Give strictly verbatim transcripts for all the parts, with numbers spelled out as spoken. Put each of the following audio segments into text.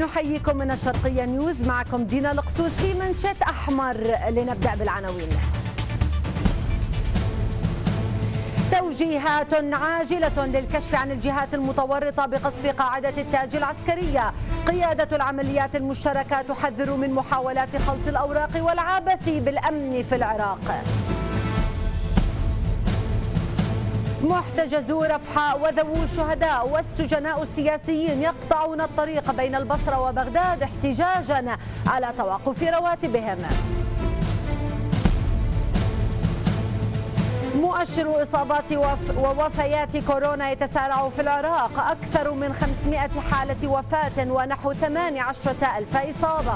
نحييكم من الشرقية نيوز، معكم دينا القسوس في منشط أحمر. لنبدأ بالعناوين. توجيهات عاجلة للكشف عن الجهات المتورطة بقصف قاعدة التاج العسكرية. قيادة العمليات المشتركة تحذر من محاولات خلط الأوراق والعبث بالأمن في العراق. محتجزو رفحاء وذوو الشهداء والسجناء السياسيين يقطعون الطريق بين البصرة وبغداد احتجاجا على توقف رواتبهم. مؤشر إصابات ووفيات كورونا يتسارع في العراق، أكثر من خمسمائة حالة وفاة ونحو ثمانية عشر ألف إصابة.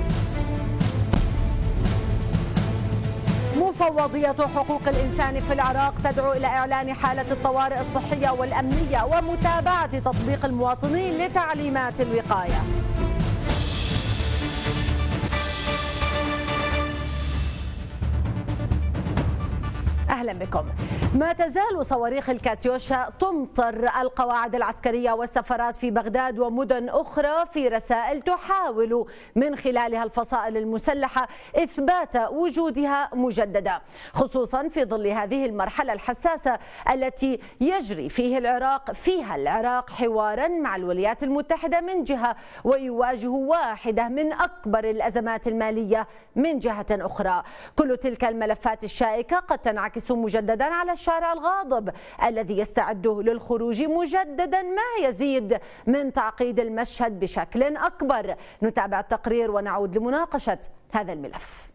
مفوضية حقوق الإنسان في العراق تدعو إلى إعلان حالة الطوارئ الصحية والأمنية ومتابعة تطبيق المواطنين لتعليمات الوقاية. أهلا بكم. ما تزال صواريخ الكاتيوشا تمطر القواعد العسكرية والسفارات في بغداد ومدن أخرى في رسائل تحاول من خلالها الفصائل المسلحة إثبات وجودها مجددا، خصوصا في ظل هذه المرحلة الحساسة التي يجري فيه العراق فيها العراق حوارا مع الولايات المتحدة من جهة، ويواجه واحدة من أكبر الأزمات المالية من جهة أخرى. كل تلك الملفات الشائكة قد تنعكس مجددا على الشارع الغاضب الذي يستعد للخروج مجددا، ما يزيد من تعقيد المشهد بشكل أكبر. نتابع التقرير ونعود لمناقشة هذا الملف.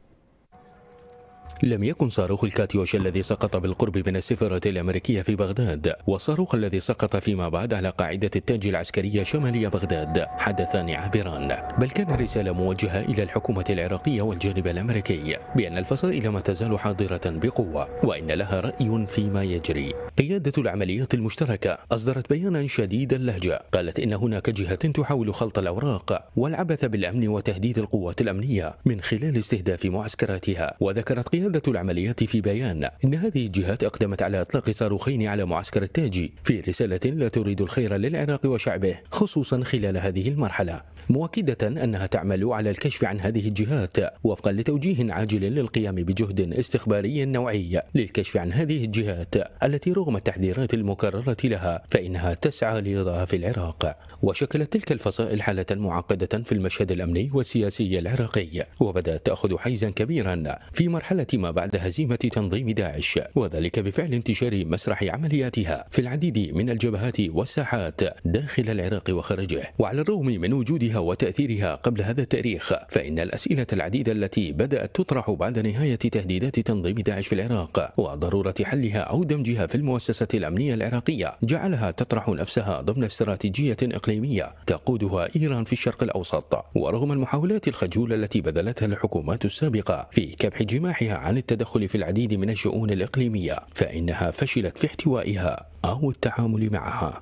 لم يكن صاروخ الكاتيوش الذي سقط بالقرب من السفارة الأمريكية في بغداد والصاروخ الذي سقط فيما بعد على قاعدة التاج العسكرية شمالية بغداد حدثان عابران، بل كان رسالة موجهة إلى الحكومة العراقية والجانب الأمريكي بأن الفصائل ما تزال حاضرة بقوة وإن لها رأي فيما يجري. قيادة العمليات المشتركة أصدرت بيانا شديد اللهجة، قالت إن هناك جهة تحاول خلط الأوراق والعبث بالأمن وتهديد القوات الأمنية من خلال استهداف معسكراتها. وذكرت قيادة قيادة العمليات في بيان إن هذه الجهات أقدمت على إطلاق صاروخين على معسكر التاج في رسالة لا تريد الخير للعراق وشعبه، خصوصا خلال هذه المرحلة، مؤكدة أنها تعمل على الكشف عن هذه الجهات وفقا لتوجيه عاجل للقيام بجهد استخباري نوعي للكشف عن هذه الجهات التي رغم التحذيرات المكررة لها فإنها تسعى لإضعاف العراق. وشكلت تلك الفصائل حالة معقدة في المشهد الأمني والسياسي العراقي، وبدأت تأخذ حيزا كبيرا في مرحلة ما بعد هزيمة تنظيم داعش، وذلك بفعل انتشار مسرح عملياتها في العديد من الجبهات والساحات داخل العراق وخارجه. وعلى الرغم من وجودها وتأثيرها قبل هذا التاريخ، فإن الأسئلة العديدة التي بدأت تطرح بعد نهاية تهديدات تنظيم داعش في العراق وضرورة حلها أو دمجها في المؤسسة الأمنية العراقية جعلها تطرح نفسها ضمن استراتيجية إقليمية تقودها إيران في الشرق الأوسط. ورغم المحاولات الخجولة التي بذلتها الحكومات السابقة في كبح جماحها عن التدخل في العديد من الشؤون الإقليمية، فإنها فشلت في احتوائها أو التعامل معها.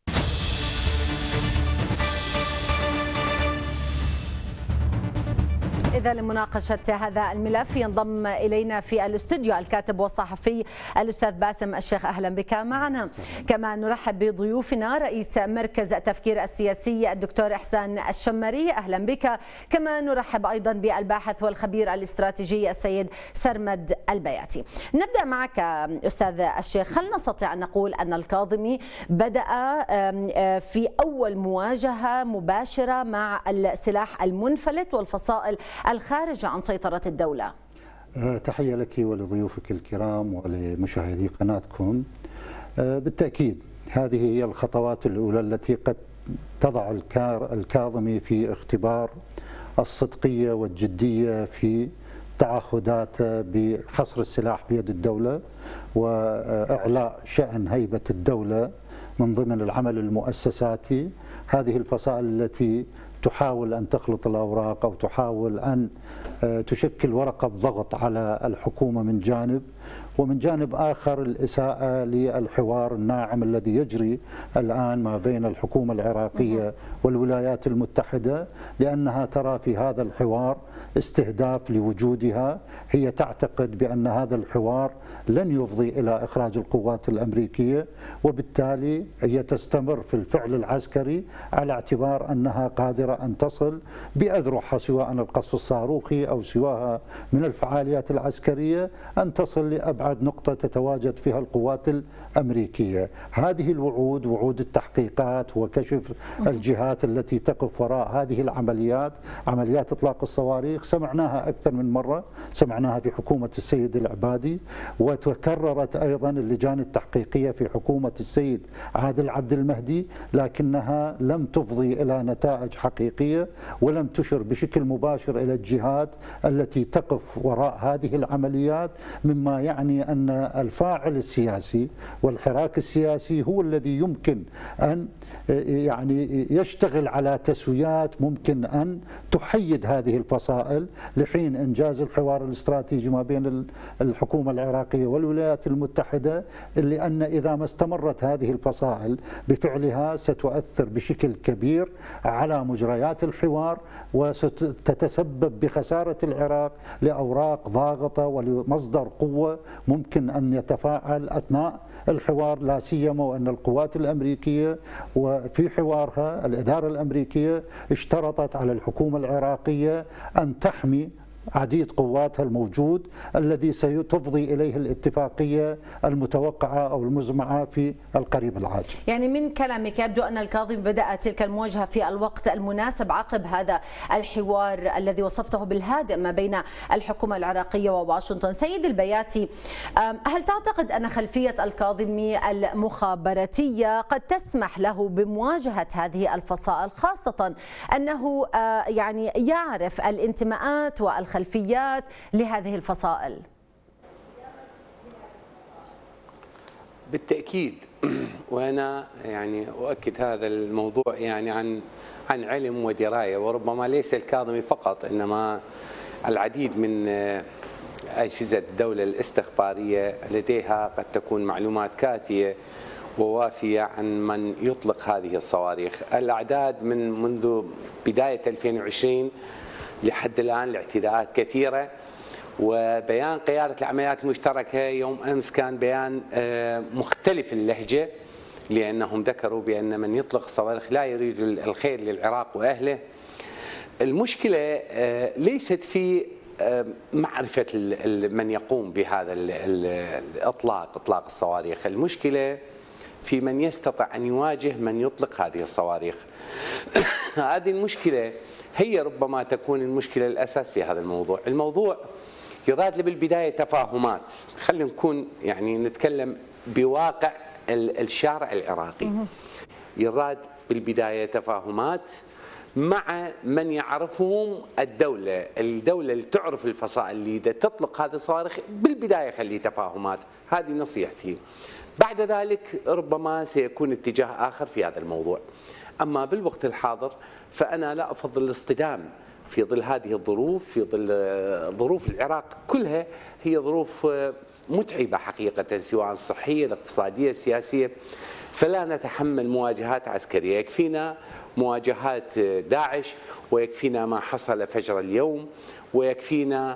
إذا لمناقشة هذا الملف ينضم إلينا في الاستوديو الكاتب والصحفي الأستاذ باسم الشيخ. أهلا بك معنا. كما نرحب بضيوفنا رئيس مركز التفكير السياسي الدكتور إحسان الشمري. أهلا بك. كما نرحب أيضا بالباحث والخبير الاستراتيجي السيد سرمد البياتي. نبدأ معك أستاذ الشيخ. هل نستطيع أن نقول أن الكاظمي بدأ في أول مواجهة مباشرة مع السلاح المنفلت والفصائل الخارجة عن سيطرة الدولة؟ تحية لك ولضيوفك الكرام ولمشاهدي قناتكم. بالتأكيد هذه هي الخطوات الأولى التي قد تضع الكاظمي في اختبار الصدقية والجدية في تعهداته بحصر السلاح بيد الدولة وإعلاء شأن هيبة الدولة من ضمن العمل المؤسساتي. هذه الفصائل التي تحاول أن تخلط الأوراق أو تحاول أن تشكل ورقة ضغط على الحكومة من جانب، ومن جانب آخر الإساءة للحوار الناعم الذي يجري الآن ما بين الحكومة العراقية والولايات المتحدة، لأنها ترى في هذا الحوار استهداف لوجودها. هي تعتقد بأن هذا الحوار لن يفضي إلى إخراج القوات الأمريكية، وبالتالي هي تستمر في الفعل العسكري على اعتبار أنها قادرة أن تصل بأذرعها، سواء القصف الصاروخي أو سواها من الفعاليات العسكرية، أن تصل لأبعد نقطة تتواجد فيها القوات الأمريكية. هذه الوعود، وعود التحقيقات وكشف الجهات التي تقف وراء هذه العمليات، عمليات إطلاق الصواريخ، سمعناها أكثر من مرة، سمعناها في حكومة السيد العبادي، وتكررت أيضا اللجان التحقيقية في حكومة السيد عادل عبد المهدي، لكنها لم تفضي إلى نتائج حقيقية، ولم تشر بشكل مباشر إلى الجهات التي تقف وراء هذه العمليات، مما يعني أن الفاعل السياسي والحراك السياسي هو الذي يمكن أن يعني يشتغل على تسويات ممكن أن تحيد هذه الفصائل لحين إنجاز الحوار الاستراتيجي ما بين الحكومة العراقية والولايات المتحدة، لأن إذا ما استمرت هذه الفصائل بفعلها ستؤثر بشكل كبير على مجريات الحوار، وستتسبب بخسارة العراق لأوراق ضاغطة ولمصدر قوة ممكن أن يتفاعل أثناء الحوار، لا سيما وأن القوات الأمريكية وفي حوارها الإدارة الأمريكية اشترطت على الحكومة العراقية أن تحمي عديد قواتها الموجود الذي ستفضي إليه الاتفاقية المتوقعة أو المزمعة في القريب العاجل. يعني من كلامك يبدو أن الكاظمي بدأت تلك المواجهة في الوقت المناسب عقب هذا الحوار الذي وصفته بالهادئ ما بين الحكومة العراقية وواشنطن. سيد البياتي، هل تعتقد أن خلفية الكاظمي المخابراتية قد تسمح له بمواجهة هذه الفصائل، خاصة أنه يعني يعرف الانتماءات والخلفيات خلفيات لهذه الفصائل؟ بالتأكيد، وأنا يعني أؤكد هذا الموضوع يعني عن عن علم ودراية، وربما ليس الكاظمي فقط، إنما العديد من أجهزة الدولة الاستخبارية لديها قد تكون معلومات كافية ووافية عن من يطلق هذه الصواريخ. الأعداد من منذ بداية ألفين وعشرين لحد الآن الاعتداءات كثيرة، وبيان قيادة العمليات المشتركة يوم أمس كان بيان مختلف اللهجة، لأنهم ذكروا بأن من يطلق الصواريخ لا يريد الخير للعراق وأهله. المشكلة ليست في معرفة من يقوم بهذا الإطلاق إطلاق الصواريخ، المشكلة في من يستطيع أن يواجه من يطلق هذه الصواريخ. هذه المشكلة هي ربما تكون المشكلة الأساس في هذا الموضوع. الموضوع يراد بالبداية تفاهمات، خلينا نكون يعني نتكلم بواقع الشارع العراقي. يراد بالبداية تفاهمات مع من يعرفهم الدولة، الدولة اللي تعرف الفصائل اللي تطلق هذه الصواريخ، بالبداية خلي تفاهمات، هذه نصيحتي. بعد ذلك ربما سيكون اتجاه آخر في هذا الموضوع. أما بالوقت الحاضر فأنا لا أفضل الاصطدام في ظل هذه الظروف، في ظل ظروف العراق كلها هي ظروف متعبة حقيقة، سواء الصحية الاقتصادية السياسية، فلا نتحمل مواجهات عسكرية. يكفينا مواجهات داعش، ويكفينا ما حصل فجر اليوم، ويكفينا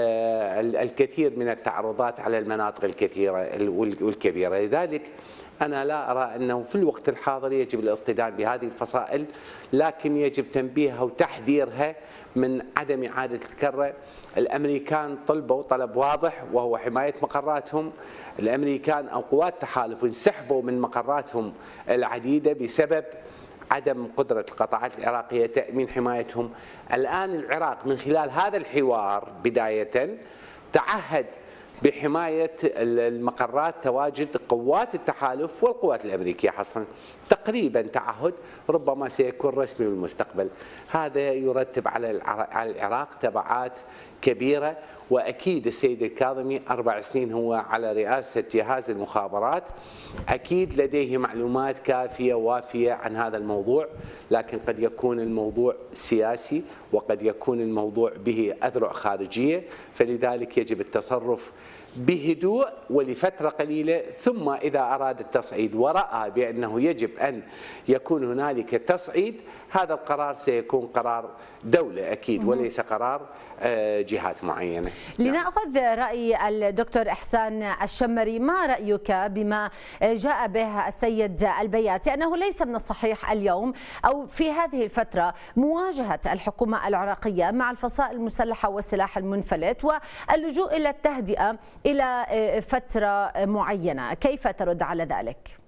الكثير من التعرضات على المناطق الكثيرة والكبيرة. لذلك أنا لا أرى أنه في الوقت الحاضر يجب الاصطدام بهذه الفصائل، لكن يجب تنبيهها وتحذيرها من عدم إعادة الكرة. الأمريكان طلبوا طلب واضح وهو حماية مقراتهم. الأمريكان أو قوات التحالف انسحبوا من مقراتهم العديدة بسبب عدم قدرة القطاعات العراقية تأمين حمايتهم. الآن العراق من خلال هذا الحوار بداية تعهد بحماية المقرات، تواجد قوات التحالف والقوات الأمريكية حصرا، تقريبا تعهد ربما سيكون رسمي بالمستقبل. هذا يرتب على العراق تبعات كبيرة، وأكيد السيد الكاظمي أربع سنين هو على رئاسة جهاز المخابرات، أكيد لديه معلومات كافية وافية عن هذا الموضوع، لكن قد يكون الموضوع سياسي وقد يكون الموضوع به أذرع خارجية، فلذلك يجب التصرف بهدوء ولفترة قليلة، ثم إذا أراد التصعيد ورأى بأنه يجب أن يكون هنالك تصعيد، هذا القرار سيكون قرار دولة أكيد وليس قرار جهات معينة. لنأخذ رأي الدكتور إحسان الشمري، ما رأيك بما جاء به السيد البياتي أنه ليس من الصحيح اليوم أو في هذه الفترة مواجهة الحكومة العراقية مع الفصائل المسلحة والسلاح المنفلت واللجوء إلى التهدئة إلى فترة معينة، كيف ترد على ذلك؟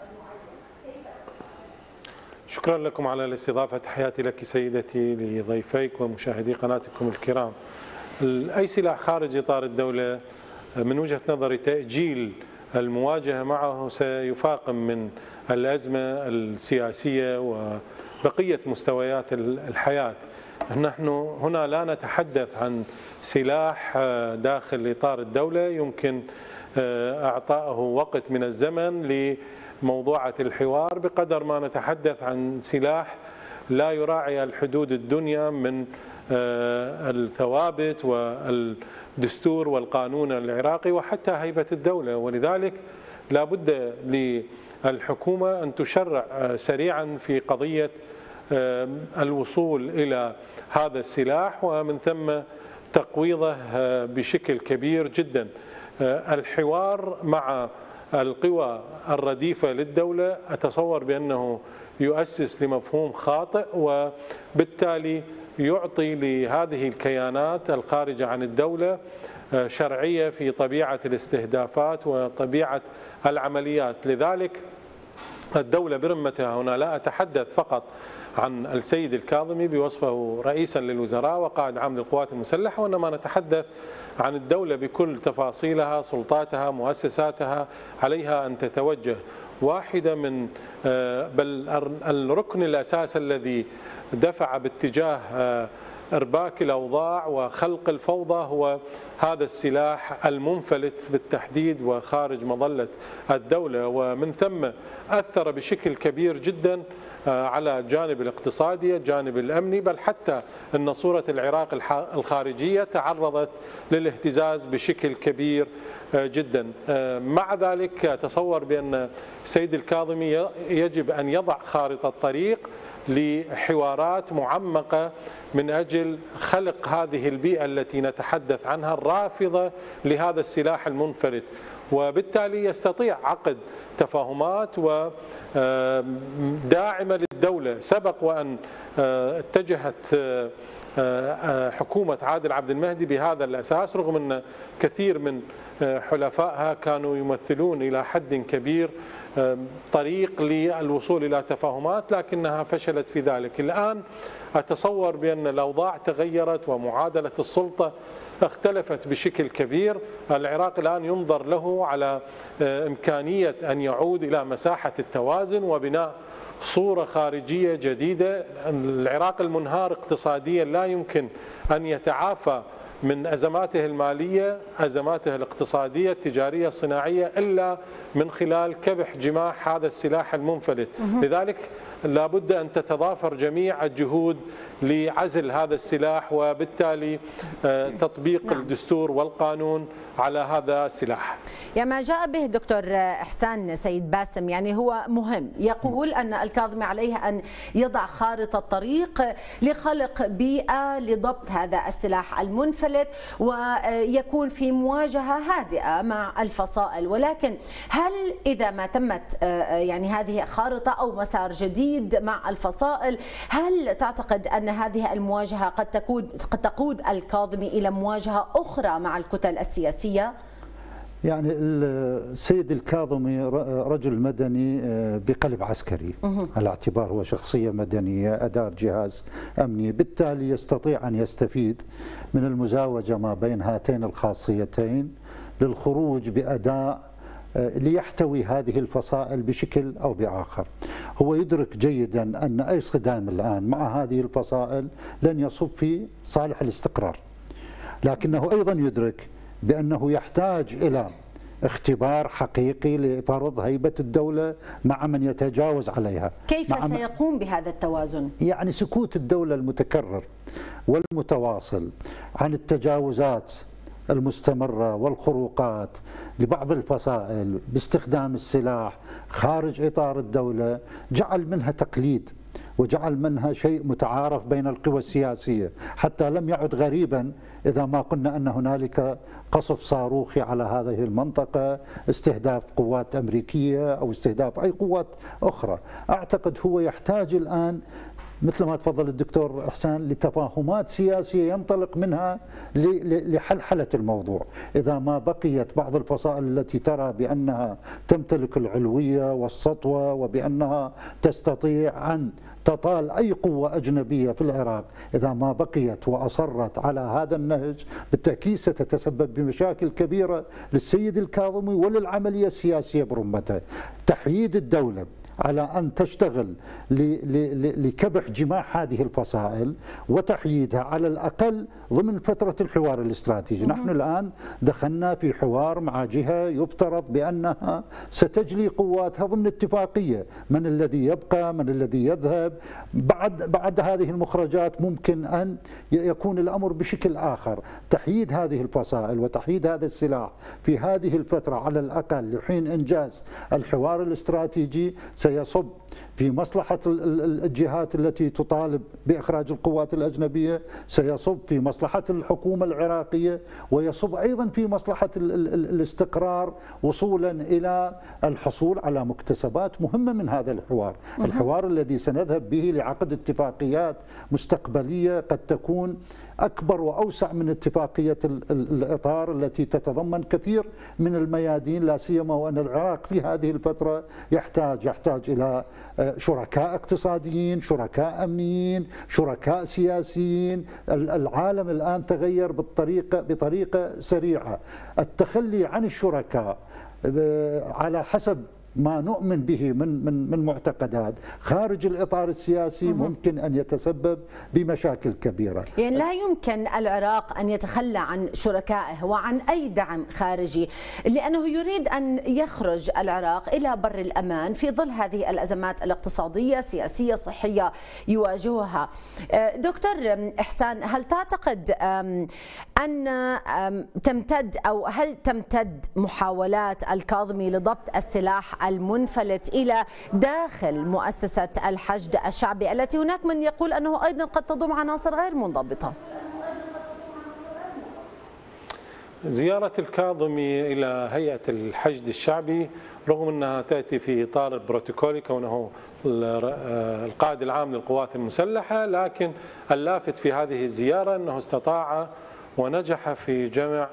شكرا لكم على الاستضافة، تحياتي لك سيدتي لضيفيك ومشاهدي قناتكم الكرام. أي سلاح خارج إطار الدولة من وجهة نظري تأجيل المواجهة معه سيفاقم من الأزمة السياسية وبقية مستويات الحياة. نحن هنا لا نتحدث عن سلاح داخل إطار الدولة يمكن أعطائه وقت من الزمن لموضوعة الحوار، بقدر ما نتحدث عن سلاح لا يراعي الحدود الدنيا من الثوابت والدستور والقانون العراقي وحتى هيبة الدولة. ولذلك لا بد للحكومة أن تشرع سريعا في قضية الوصول إلى هذا السلاح ومن ثم تقويضه بشكل كبير جدا. الحوار مع القوى الرديفة للدولة أتصور بأنه يؤسس لمفهوم خاطئ، وبالتالي يعطي لهذه الكيانات الخارجة عن الدولة شرعية في طبيعة الاستهدافات وطبيعة العمليات. لذلك الدولة برمتها هنا، لا أتحدث فقط عن السيد الكاظمي بوصفه رئيسا للوزراء وقائد عام للقوات المسلحة، وإنما نتحدث عن الدولة بكل تفاصيلها، سلطاتها، مؤسساتها، عليها أن تتوجه. واحدة من بل الركن الأساس الذي دفع باتجاه إرباك الأوضاع وخلق الفوضى هو هذا السلاح المنفلت بالتحديد وخارج مظلة الدولة، ومن ثم أثر بشكل كبير جدا على الجانب الاقتصادي، الجانب الأمني، بل حتى أن صورة العراق الخارجية تعرضت للاهتزاز بشكل كبير جدا. مع ذلك أتصور بأن السيد الكاظمي يجب أن يضع خارطة طريق لحوارات معمقة من أجل خلق هذه البيئة التي نتحدث عنها الرافضة لهذا السلاح المنفلت، وبالتالي يستطيع عقد تفاهمات وداعمة للدولة. سبق وأن اتجهت حكومة عادل عبد المهدي بهذا الأساس، رغم أن كثير من حلفائها كانوا يمثلون إلى حد كبير طريق للوصول إلى تفاهمات، لكنها فشلت في ذلك. الآن أتصور بأن الأوضاع تغيرت ومعادلة السلطة اختلفت بشكل كبير. العراق الآن ينظر له على إمكانية أن يعود إلى مساحة التوازن وبناء صورة خارجية جديدة. العراق المنهار اقتصاديا لا يمكن أن يتعافى من أزماته المالية، أزماته الاقتصادية، التجارية، الصناعية، إلا من خلال كبح جماح هذا السلاح المنفلت. لذلك لا بد أن تتضافر جميع الجهود لعزل هذا السلاح وبالتالي تطبيق نعم. الدستور والقانون على هذا السلاح. يعني ما جاء به دكتور إحسان سيد باسم يعني هو مهم، يقول أن الكاظمي عليه أن يضع خارطة طريق لخلق بيئة لضبط هذا السلاح المنفلت ويكون في مواجهة هادئة مع الفصائل. ولكن هل إذا ما تمت يعني هذه خارطة أو مسار جديد مع الفصائل، هل تعتقد أن هذه المواجهة قد تقود قد تقود الكاظمي إلى مواجهة أخرى مع الكتل السياسية؟ يعني السيد الكاظمي رجل مدني بقلب عسكري، على اعتبار هو شخصية مدنية أدار جهاز أمني، بالتالي يستطيع أن يستفيد من المزاوجة ما بين هاتين الخاصيتين للخروج بأداء ليحتوي هذه الفصائل بشكل أو بآخر. هو يدرك جيدا أن أي صدام الآن مع هذه الفصائل لن يصب في صالح الاستقرار، لكنه أيضا يدرك بأنه يحتاج إلى اختبار حقيقي لفرض هيبة الدولة مع من يتجاوز عليها. كيف سيقوم بهذا التوازن؟ يعني سكوت الدولة المتكرر والمتواصل عن التجاوزات المستمرة والخروقات لبعض الفصائل باستخدام السلاح خارج إطار الدولة جعل منها تقليد وجعل منها شيء متعارف بين القوى السياسية، حتى لم يعد غريبا إذا ما قلنا أن هنالك قصف صاروخي على هذه المنطقة، استهداف قوات أمريكية أو استهداف أي قوات أخرى. أعتقد هو يحتاج الآن مثل ما تفضل الدكتور إحسان لتفاهمات سياسية ينطلق منها لحلحلة الموضوع. إذا ما بقيت بعض الفصائل التي ترى بأنها تمتلك العلوية والسطوة وبأنها تستطيع أن تطال أي قوة أجنبية في العراق، إذا ما بقيت وأصرت على هذا النهج بالتأكيد ستتسبب بمشاكل كبيرة للسيد الكاظمي وللعملية السياسية برمته. تحييد الدولة على أن تشتغل لكبح جماح هذه الفصائل وتحييدها على الأقل ضمن فترة الحوار الاستراتيجي. نحن الآن دخلنا في حوار مع جهة يفترض بأنها ستجلي قواتها ضمن اتفاقية، من الذي يبقى من الذي يذهب. بعد بعد هذه المخرجات ممكن أن يكون الأمر بشكل آخر. تحييد هذه الفصائل وتحييد هذا السلاح في هذه الفترة على الأقل لحين إنجاز الحوار الاستراتيجي سيصب في مصلحة الجهات التي تطالب بإخراج القوات الأجنبية، سيصب في مصلحة الحكومة العراقية، ويصب أيضا في مصلحة الاستقرار وصولا إلى الحصول على مكتسبات مهمة من هذا الحوار. الحوار الذي سنذهب به لعقد اتفاقيات مستقبلية قد تكون أكبر وأوسع من اتفاقية الإطار التي تتضمن كثير من الميادين، لا سيما وأن العراق في هذه الفترة يحتاج يحتاج إلى شركاء اقتصاديين، شركاء أمنيين، شركاء سياسيين. العالم الآن تغير بالطريقة بطريقة سريعة. التخلي عن الشركاء على حسب ما نؤمن به من من من معتقدات خارج الإطار السياسي ممكن أن يتسبب بمشاكل كبيرة. يعني لا يمكن العراق أن يتخلى عن شركائه وعن أي دعم خارجي، لأنه يريد أن يخرج العراق إلى بر الأمان في ظل هذه الأزمات الاقتصادية سياسية صحية يواجهها. دكتور إحسان، هل تعتقد أن تمتد أو هل تمتد محاولات الكاظمي لضبط السلاح المنفلت إلى داخل مؤسسة الحشد الشعبي التي هناك من يقول أنه أيضا قد تضم عناصر غير منضبطة؟ زيارة الكاظمي إلى هيئة الحشد الشعبي رغم أنها تأتي في إطار البروتوكولي كونه القائد العام للقوات المسلحة، لكن اللافت في هذه الزيارة أنه استطاع ونجح في جمع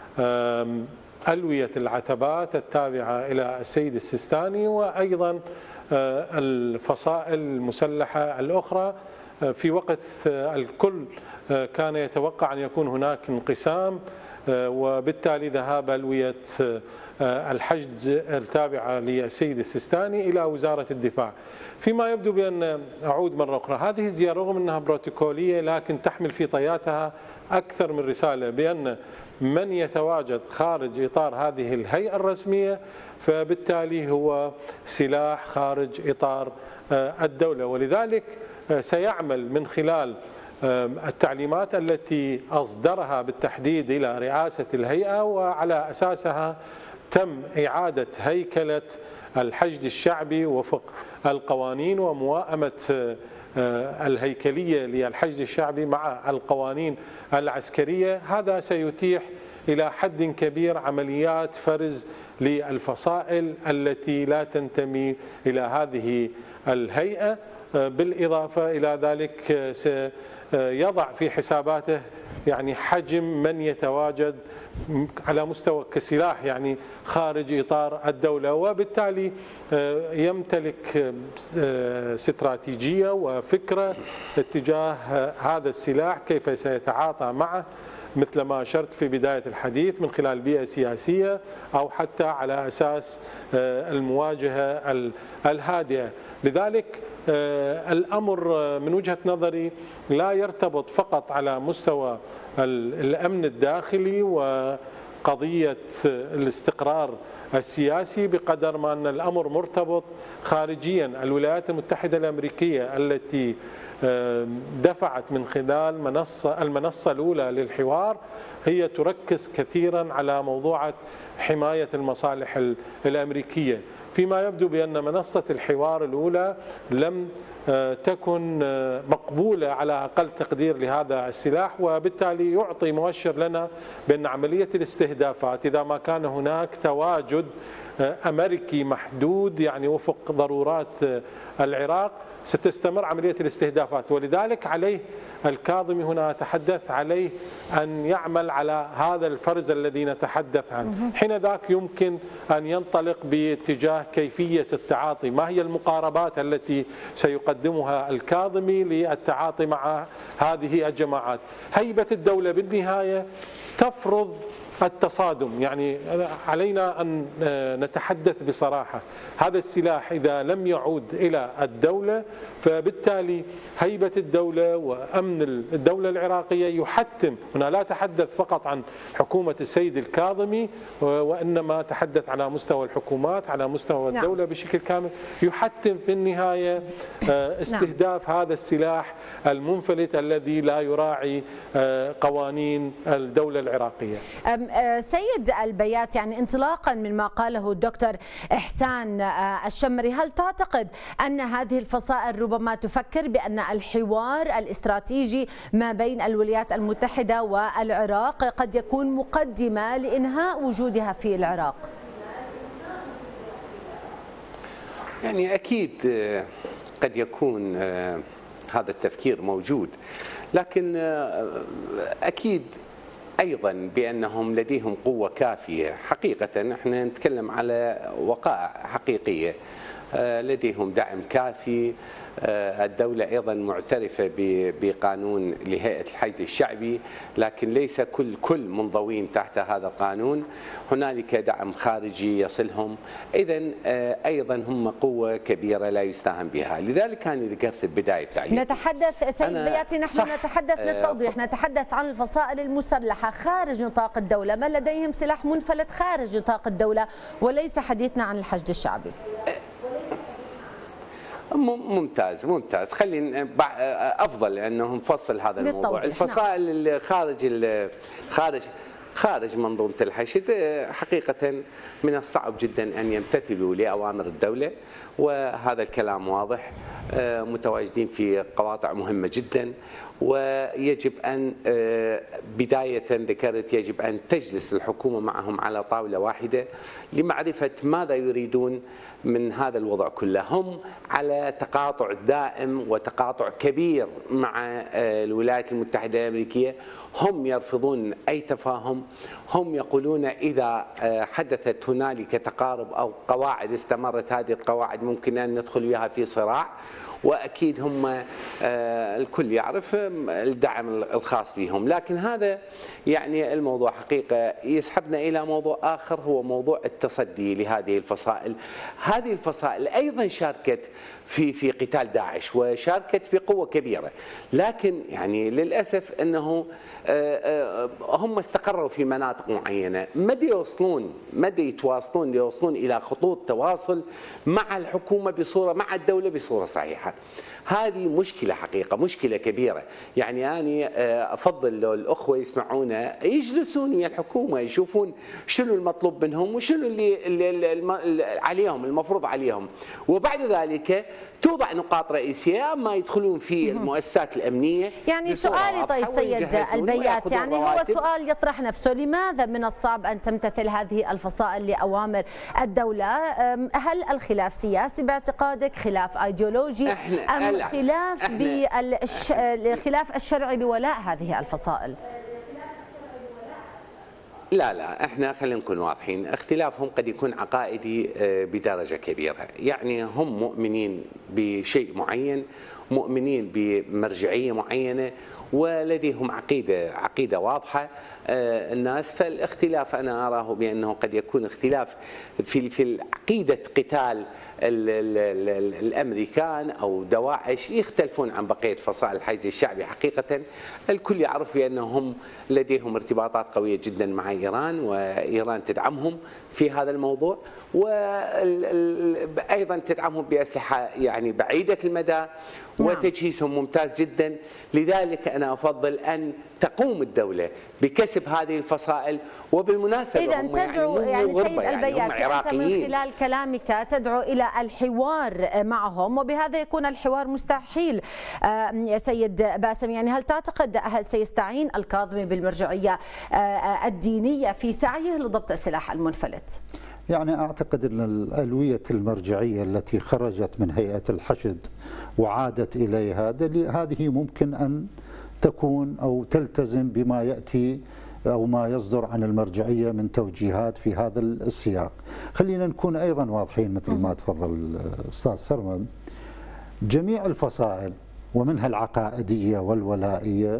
ألوية العتبات التابعة إلى السيد السيستاني وأيضا الفصائل المسلحة الأخرى في وقت الكل كان يتوقع أن يكون هناك انقسام، وبالتالي ذهاب ألوية الحشد التابعة للسيد السيستاني إلى وزارة الدفاع. فيما يبدو بأن أعود مرة أخرى، هذه الزيارة رغم أنها بروتوكولية لكن تحمل في طياتها أكثر من رسالة، بأن من يتواجد خارج إطار هذه الهيئة الرسمية فبالتالي هو سلاح خارج إطار الدولة، ولذلك سيعمل من خلال التعليمات التي أصدرها بالتحديد إلى رئاسة الهيئة، وعلى أساسها تم إعادة هيكلة الحشد الشعبي وفق القوانين وموائمة الهيكلية للحشد الشعبي مع القوانين العسكرية. هذا سيتيح إلى حد كبير عمليات فرز للفصائل التي لا تنتمي إلى هذه الهيئة، بالإضافة إلى ذلك سيضع في حساباته يعني حجم من يتواجد على مستوى كسلاح يعني خارج إطار الدولة، وبالتالي يمتلك استراتيجية وفكرة اتجاه هذا السلاح كيف سيتعاطى معه، مثل ما أشرت في بداية الحديث من خلال بيئة سياسية أو حتى على أساس المواجهة الهادئة. لذلك الأمر من وجهة نظري لا يرتبط فقط على مستوى الأمن الداخلي قضية الاستقرار السياسي بقدر ما أن الأمر مرتبط خارجيا. الولايات المتحدة الأمريكية التي دفعت من خلال منصة المنصة الأولى للحوار هي تركز كثيرا على موضوع حماية المصالح الأمريكية، فيما يبدو بأن منصة الحوار الأولى لم تكن مقبولة على أقل تقدير لهذا السلاح، وبالتالي يعطي مؤشر لنا بأن عملية الاستهدافات إذا ما كان هناك تواجد أمريكي محدود يعني وفق ضرورات العراق ستستمر عملية الاستهدافات. ولذلك عليه الكاظمي هنا أتحدث عليه أن يعمل على هذا الفرز الذي نتحدث عنه، حين ذاك يمكن أن ينطلق باتجاه كيفية التعاطي، ما هي المقاربات التي سيقدمها الكاظمي للتعاطي مع هذه الجماعات. هيبة الدولة بالنهاية تفرض التصادم، يعني علينا أن نتحدث بصراحة، هذا السلاح إذا لم يعود إلى الدولة فبالتالي هيبة الدولة وأمن الدولة العراقية يحتم. هنا لا أتحدث فقط عن حكومة السيد الكاظمي وإنما أتحدث على مستوى الحكومات، على مستوى الدولة نعم. بشكل كامل يحتم في النهاية استهداف نعم. هذا السلاح المنفلت الذي لا يراعي قوانين الدولة العراقية. سيد البيات، يعني انطلاقا من ما قاله الدكتور إحسان الشمري، هل تعتقد أن هذه الفصائل ربما تفكر بأن الحوار الاستراتيجي ما بين الولايات المتحدة والعراق قد يكون مقدمة لإنهاء وجودها في العراق؟ يعني أكيد قد يكون هذا التفكير موجود، لكن أكيد أيضا بأنهم لديهم قوة كافية. حقيقة احنا نتكلم على وقائع حقيقية، لديهم دعم كافي. الدولة أيضا معترفة بقانون لهيئة الحشد الشعبي، لكن ليس كل كل منضوين تحت هذا القانون، هنالك دعم خارجي يصلهم. إذا أيضا هم قوة كبيرة لا يستهان بها. لذلك أنا ذكرت بداية تعليقي نتحدث سيد بياتي، نحن نتحدث للتوضيح، نتحدث عن الفصائل المسلحة خارج نطاق الدولة، من لديهم سلاح منفلت خارج نطاق الدولة، وليس حديثنا عن الحشد الشعبي. ممتاز ممتاز خلينا افضل انه نفصل هذا الموضوع. الفصائل اللي خارج خارج خارج منظومه الحشد حقيقه من الصعب جدا ان يمتثلوا لاوامر الدوله، وهذا الكلام واضح. متواجدين في قواطع مهمه جدا، ويجب أن بداية ذكرت يجب أن تجلس الحكومة معهم على طاولة واحدة لمعرفة ماذا يريدون من هذا الوضع كله. هم على تقاطع دائم وتقاطع كبير مع الولايات المتحدة الأمريكية، هم يرفضون أي تفاهم، هم يقولون إذا حدثت هنالك تقارب أو قواعد استمرت هذه القواعد ممكن أن ندخل بها في صراع. وأكيد هم الكل يعرف الدعم الخاص بهم، لكن هذا يعني الموضوع حقيقة يسحبنا إلى موضوع آخر، هو موضوع التصدي لهذه الفصائل. هذه الفصائل أيضا شاركت في في قتال داعش وشاركت بقوة كبيرة، لكن يعني للأسف أنه هم استقروا في مناطق معينة، مدى يوصلون مدى يتواصلون ليوصلون إلى خطوط تواصل مع الحكومة بصورة مع الدولة بصورة صحيحة. هذه مشكلة حقيقة، مشكلة كبيرة. يعني أنا أفضل لو الأخوة يسمعونا يجلسون ويا الحكومة يشوفون شنو المطلوب منهم وشنو اللي, اللي عليهم المفروض عليهم، وبعد ذلك توضع نقاط رئيسية أما يدخلون في المؤسسات الأمنية. يعني سؤالي طيب سيد البيات، يعني هو سؤال يطرح نفسه، لماذا من الصعب أن تمتثل هذه الفصائل لأوامر الدولة؟ هل الخلاف سياسي باعتقادك، خلاف أيديولوجي، أم خلاف بالخلاف الشرعي لولاء هذه الفصائل؟ لا لا احنا خلينا نكون واضحين، اختلافهم قد يكون عقائدي بدرجة كبيرة، يعني هم مؤمنين بشيء معين مؤمنين بمرجعية معينة ولديهم عقيدة عقيدة واضحة الناس. فالاختلاف أنا أراه بأنه قد يكون اختلاف في في عقيدة قتال الأمريكان أو دواعش، يختلفون عن بقية فصائل الحشد الشعبي. حقيقة الكل يعرف بأنهم لديهم ارتباطات قوية جدا مع إيران، وإيران تدعمهم في هذا الموضوع، وأيضا تدعمهم بأسلحة يعني بعيدة المدى وتجهيزهم ممتاز جدا. لذلك أنا أفضل أن تقوم الدولة بكسب هذه الفصائل. وبالمناسبة إذا تدعو يعني, يعني سيد البياتي، أنت من خلال كلامك تدعو إلى الحوار معهم، وبهذا يكون الحوار مستحيل. سيد باسم، يعني هل تعتقد هل سيستعين الكاظمي بالمرجعية الدينية في سعيه لضبط السلاح المنفلت؟ يعني أعتقد أن الألوية المرجعية التي خرجت من هيئة الحشد وعادت إليها هذه ممكن أن تكون أو تلتزم بما يأتي أو ما يصدر عن المرجعية من توجيهات في هذا السياق. خلينا نكون أيضا واضحين مثل ما تفضل الأستاذ سرمد، جميع الفصائل ومنها العقائدية والولائية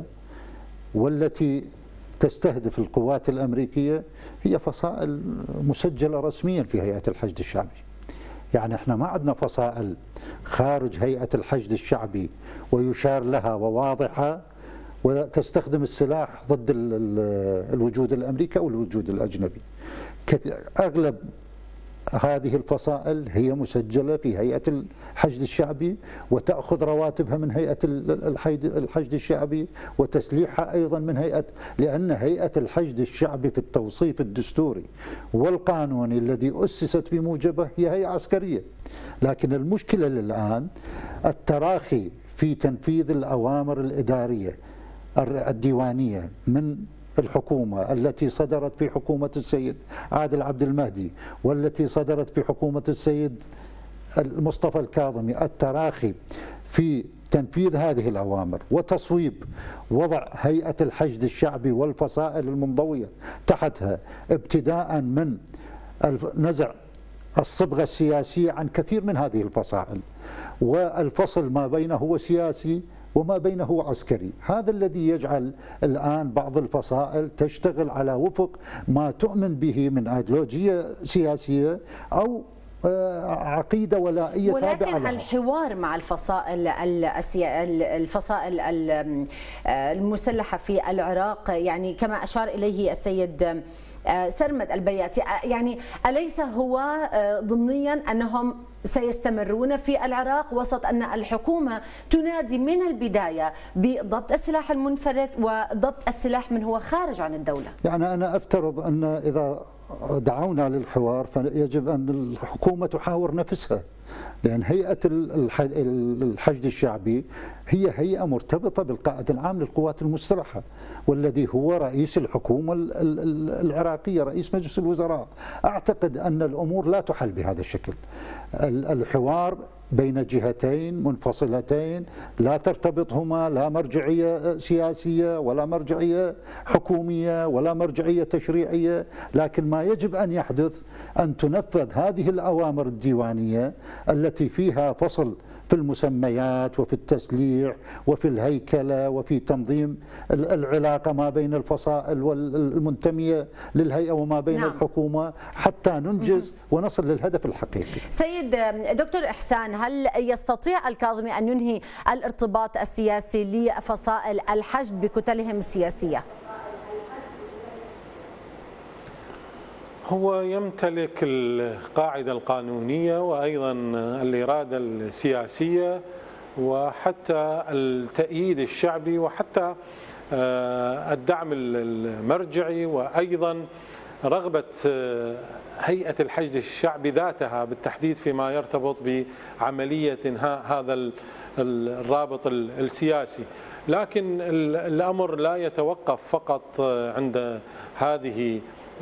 والتي تستهدف القوات الأمريكية هي فصائل مسجلة رسميا في هيئة الحشد الشعبي. يعني احنا ما عندنا فصائل خارج هيئة الحشد الشعبي ويشار لها وواضحة وتستخدم السلاح ضد الوجود الأمريكي أو الوجود الأجنبي. أغلب هذه الفصائل هي مسجلة في هيئة الحشد الشعبي وتأخذ رواتبها من هيئة الحشد الشعبي وتسليحها أيضا من هيئة، لأن هيئة الحشد الشعبي في التوصيف الدستوري والقانوني الذي أسست بموجبه هي هيئة عسكرية. لكن المشكلة الآن التراخي في تنفيذ الأوامر الإدارية الديوانية من الحكومة التي صدرت في حكومة السيد عادل عبد المهدي والتي صدرت في حكومة السيد المصطفى الكاظمي، التراخي في تنفيذ هذه الأوامر وتصويب وضع هيئة الحشد الشعبي والفصائل المنضوية تحتها، ابتداء من نزع الصبغة السياسية عن كثير من هذه الفصائل والفصل ما بينه هو سياسي وما بينه هو عسكري. هذا الذي يجعل الآن بعض الفصائل تشتغل على وفق ما تؤمن به من أيديولوجية سياسية أو عقيدة ولائية تابعة لها. ولكن الحوار مع الفصائل الفصائل المسلحة في العراق، يعني كما أشار إليه السيد سرمد البياتي، يعني أليس هو ضمنيا أنهم سيستمرون في العراق وسط أن الحكومة تنادي من البداية بضبط السلاح المنفلت وضبط السلاح من هو خارج عن الدولة؟ يعني أنا أفترض أن إذا دعونا للحوار فيجب أن الحكومة تحاور نفسها، لأن هيئة الحشد الشعبي هي هيئة مرتبطة بالقائد العام للقوات المسلحة والذي هو رئيس الحكومة العراقية، رئيس مجلس الوزراء. أعتقد أن الأمور لا تحل بهذا الشكل. الحوار بين جهتين منفصلتين لا ترتبطهما لا مرجعية سياسية ولا مرجعية حكومية ولا مرجعية تشريعية، لكن ما يجب أن يحدث أن تنفذ هذه الأوامر الديوانية التي فيها فصل في المسميات وفي التسليح وفي الهيكلة وفي تنظيم العلاقة ما بين الفصائل والمنتمية للهيئة وما بين نعم. الحكومة حتى ننجز ونصل للهدف الحقيقي. سيد دكتور إحسان، هل يستطيع الكاظمي أن ينهي الارتباط السياسي لفصائل الحشد بكتلهم السياسية؟ هو يمتلك القاعدة القانونية وأيضا الإرادة السياسية وحتى التأييد الشعبي وحتى الدعم المرجعي وأيضا رغبة هيئة الحشد الشعبي ذاتها بالتحديد فيما يرتبط بعملية إنهاء هذا الرابط السياسي. لكن الأمر لا يتوقف فقط عند هذه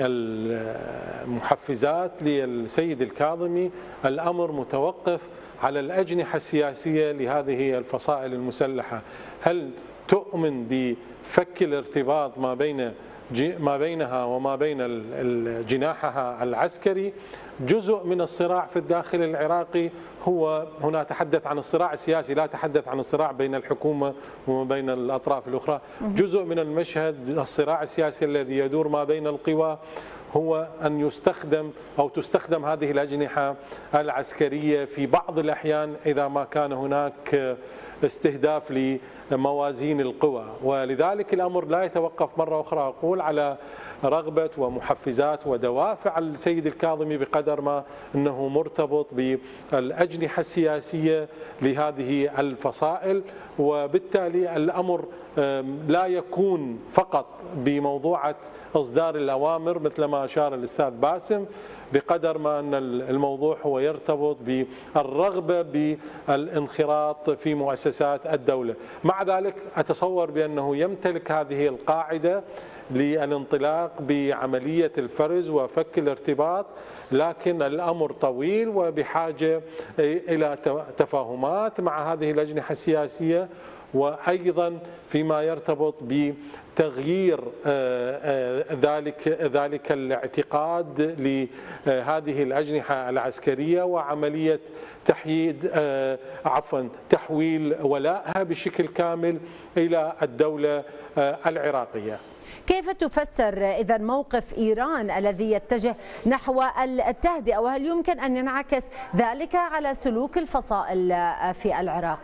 المحفزات للسيد الكاظمي، الأمر متوقف على الأجنحة السياسية لهذه الفصائل المسلحة. هل تؤمن بفك الارتباط ما بين ما بينها وما بين جناحها العسكري جزء من الصراع في الداخل العراقي. هو هنا تحدث عن الصراع السياسي، لا تحدث عن الصراع بين الحكومة وما بين الأطراف الأخرى. جزء من المشهد الصراع السياسي الذي يدور ما بين القوى هو أن يستخدم أو تستخدم هذه الأجنحة العسكرية في بعض الأحيان إذا ما كان هناك استهداف لموازين القوى، ولذلك الأمر لا يتوقف مرة أخرى أقول على رغبة ومحفزات ودوافع السيد الكاظمي بقدر ما أنه مرتبط بالأجنحة السياسية لهذه الفصائل. وبالتالي الأمر لا يكون فقط بموضوعة إصدار الأوامر مثل ما أشار الأستاذ باسم، بقدر ما أن الموضوع هو يرتبط بالرغبة بالانخراط في مؤسسات الدولة. مع ذلك أتصور بأنه يمتلك هذه القاعدة للانطلاق بعملية الفرز وفك الارتباط، لكن الأمر طويل وبحاجة إلى تفاهمات مع هذه الأجنحة السياسية، وأيضا فيما يرتبط بتغيير ذلك ذلك الاعتقاد لهذه الأجنحة العسكرية وعملية تحييد عفوا تحويل ولائها بشكل كامل إلى الدولة العراقية. كيف تفسر إذا موقف إيران الذي يتجه نحو التهدئة، وهل يمكن أن ينعكس ذلك على سلوك الفصائل في العراق؟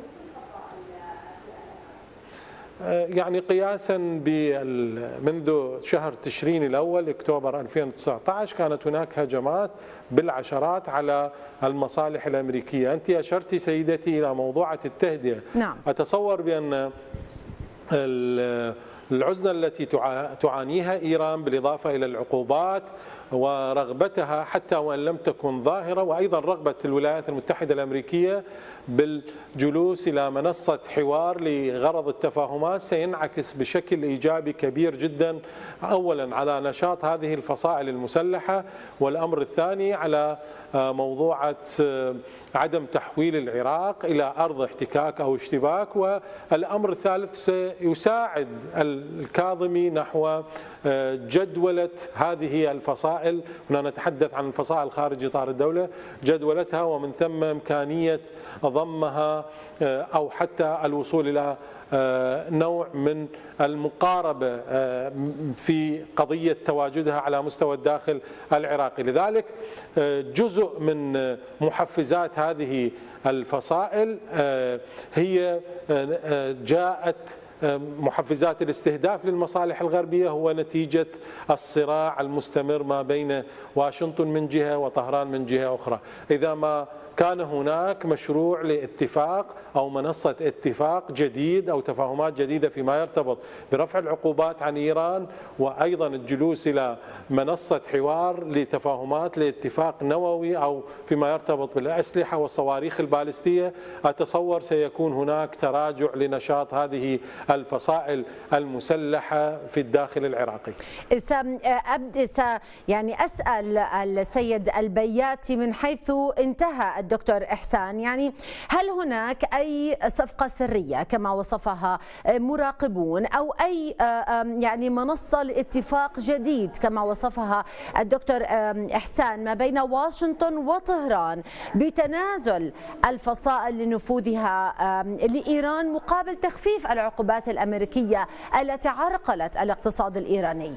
يعني قياسا منذ شهر تشرين الأول أكتوبر ألفين وتسعة عشر كانت هناك هجمات بالعشرات على المصالح الأمريكية. أنت أشرتي سيدتي إلى موضوعة التهدئة. نعم. أتصور بأن العزلة التي تعانيها إيران بالإضافة إلى العقوبات ورغبتها حتى وإن لم تكن ظاهرة، وأيضا رغبة الولايات المتحدة الأمريكية بالجلوس إلى منصة حوار لغرض التفاهمات سينعكس بشكل إيجابي كبير جدا أولا على نشاط هذه الفصائل المسلحة، والأمر الثاني على موضوعة عدم تحويل العراق إلى أرض احتكاك أو اشتباك، والأمر الثالث سيساعد الكاظمي نحو جدولة هذه الفصائل. هنا نتحدث عن الفصائل خارج إطار الدولة، جدولتها ومن ثم إمكانية ضمها أو حتى الوصول إلى نوع من المقاربة في قضية تواجدها على مستوى الداخل العراقي. لذلك جزء من محفزات هذه الفصائل هي جاءت محفزات الاستهداف للمصالح الغربية هو نتيجة الصراع المستمر ما بين واشنطن من جهة وطهران من جهة أخرى. إذا ما كان هناك مشروع لاتفاق أو منصة اتفاق جديد أو تفاهمات جديدة فيما يرتبط برفع العقوبات عن إيران، وأيضا الجلوس إلى منصة حوار لتفاهمات لاتفاق نووي أو فيما يرتبط بالأسلحة والصواريخ البالستية، أتصور سيكون هناك تراجع لنشاط هذه الفصائل المسلحة في الداخل العراقي. أبدأ يعني أسأل السيد البياتي من حيث انتهى الدكتور إحسان، يعني هل هناك أي صفقة سرية كما وصفها مراقبون أو أي يعني منصة لاتفاق جديد كما وصفها الدكتور إحسان ما بين واشنطن وطهران بتنازل الفصائل لنفوذها لإيران مقابل تخفيف العقوبات الأمريكية التي عرقلت الاقتصاد الإيراني؟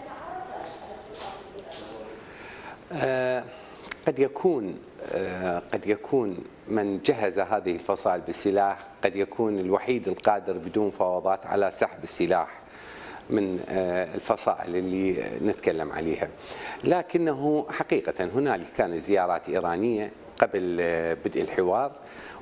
آه قد يكون آه قد يكون من جهز هذه الفصائل بالسلاح قد يكون الوحيد القادر بدون فوضات على سحب السلاح من آه الفصائل اللي نتكلم عليها، لكنه حقيقة هنالك كانت زيارات إيرانية قبل آه بدء الحوار،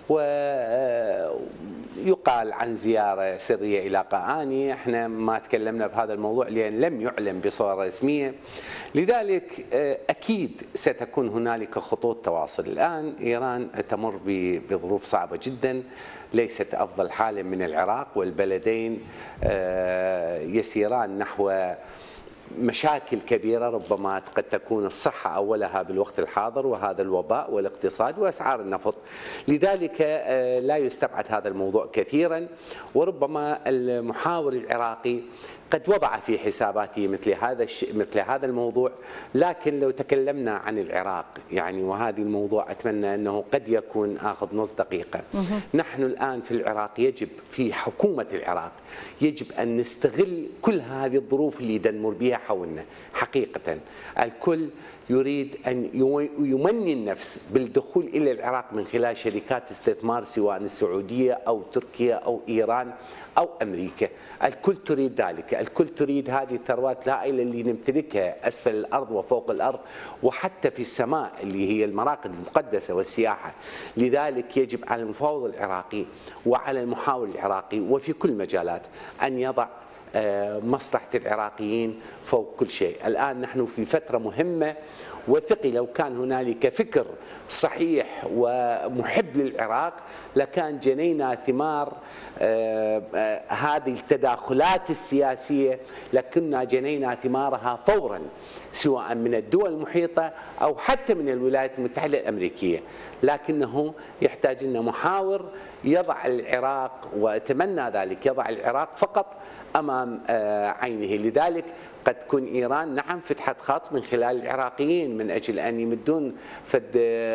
ويقال عن زيارة سرية إلى قاآني. احنا ما تكلمنا بهذا الموضوع لأن لم يعلن بصورة رسمية، لذلك أكيد ستكون هنالك خطوط تواصل. الآن إيران تمر بظروف صعبة جدا، ليست أفضل حال من العراق، والبلدين يسيران نحو مشاكل كبيرة ربما قد تكون الصحة أولها بالوقت الحاضر، وهذا الوباء والاقتصاد وأسعار النفط. لذلك لا يستبعد هذا الموضوع كثيرا، وربما المحاور العراقي قد وضع في حساباته مثل هذا الشيء مثل هذا الموضوع. لكن لو تكلمنا عن العراق يعني، وهذا الموضوع أتمنى أنه قد يكون آخذ نص دقيقة. نحن الآن في العراق يجب في حكومة العراق يجب أن نستغل كل هذه الظروف اللي نمر بها حولنا. حقيقة الكل يريد أن يمني النفس بالدخول إلى العراق من خلال شركات استثمار سواء السعودية أو تركيا أو إيران أو أمريكا. الكل تريد ذلك، الكل تريد هذه الثروات الهائلة اللي نمتلكها أسفل الأرض وفوق الأرض وحتى في السماء اللي هي المراقد المقدسة والسياحة. لذلك يجب على المفاوض العراقي وعلى المحاور العراقي وفي كل مجالات أن يضع مصلحة العراقيين فوق كل شيء. الآن نحن في فترة مهمة، وثقي لو كان هنالك فكر صحيح ومحب للعراق لكان جنينا ثمار آه آه هذه التداخلات السياسية، لكننا جنينا ثمارها فورا سواء من الدول المحيطة أو حتى من الولايات المتحدة الأمريكية. لكنه يحتاج لنا محاور يضع العراق، وأتمنى ذلك، يضع العراق فقط أمام آه عينه. لذلك قد تكون إيران نعم فتحت خط من خلال العراقيين من أجل أن يمدون فد